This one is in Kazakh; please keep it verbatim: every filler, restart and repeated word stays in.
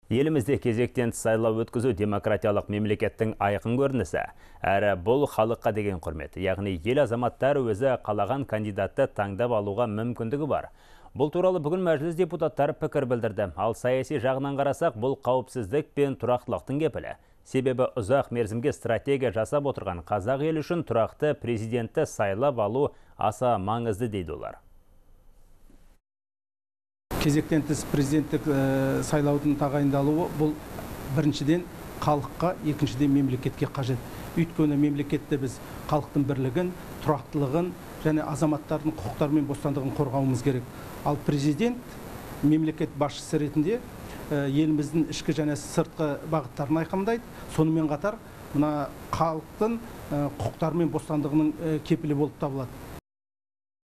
Елімізде кезектен тыс сайлау өткізу демократиялық мемлекеттің айқын көрінісі. Әрі бұл халыққа деген құрмет. Яғни ел азаматтары өзі қалаған кандидатты таңдап алуға мүмкіндігі бар. Бұл туралы бүгін мәжіліс депутаттары пікір білдірді. Ал саяси жағынан қарасақ, бұл қауіпсіздік пен тұрақтылықтың кепілі. Себебі ұзақ мерзімге стратегия жасап отырған қазақ елі үшін тұрақты президентті сайлап алу аса маңызды дейді олар. Кезектен тыс президенттік сайлаудың тағайындалуы бұл біріншіден халыққа, екіншіден мемлекетке қажет. Өйткені мемлекетте біз халықтың бірлігін, тұрақтылығын және азаматтардың құқықтары мен бостандығын қорғауымыз керек. Ал президент мемлекет басшысы ретінде еліміздің ішкі және сыртқы бағыттарын айқындайды. Сонымен қатар мына халықтың құқықтары мен бостандығының кепілі болып табылады.